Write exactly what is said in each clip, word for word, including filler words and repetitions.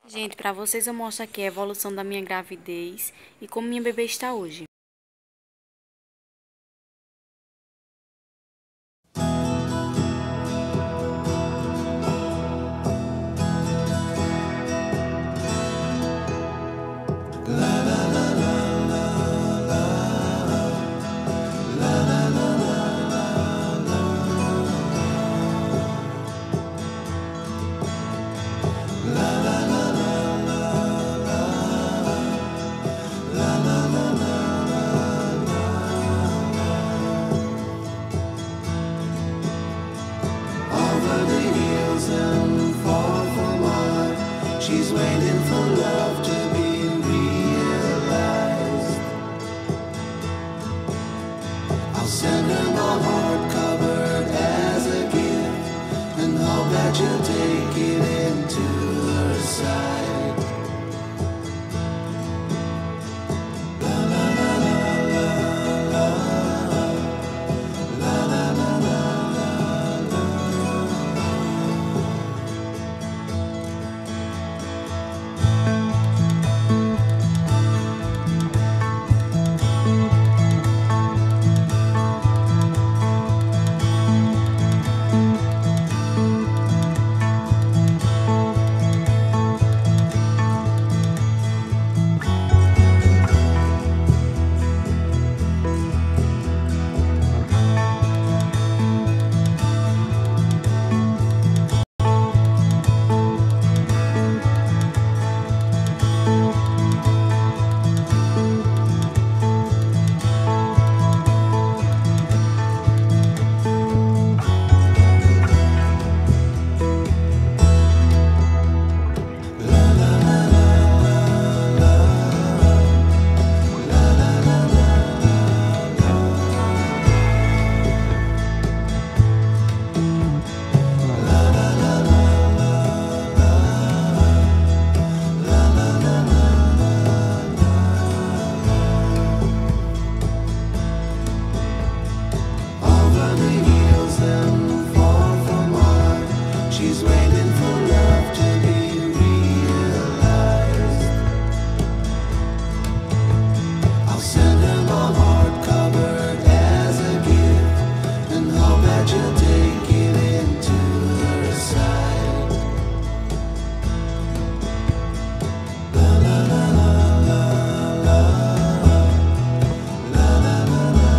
Gente, para vocês eu mostro aqui a evolução da minha gravidez e como minha bebê está hoje. She's waiting for love to be realized. I'll send her my heart covered as a gift, and hope that you'll take it into her side. La la la la la la la la la la. She's waiting for love to be realized. I'll send her my heart covered as a gift, and hope that you'll take it into her side. La la la la la la la la la la.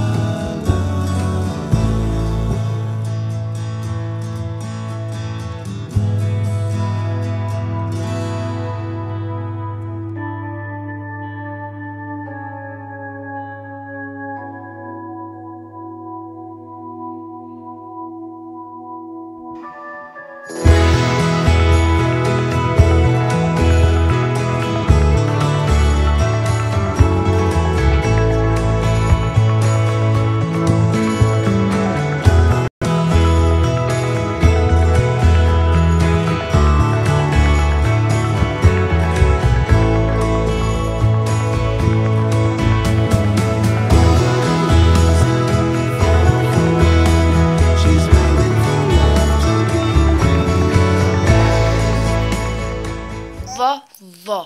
Vovó.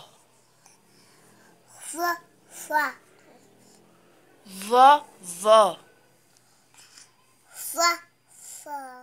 Vovó. Vovó. Vovó.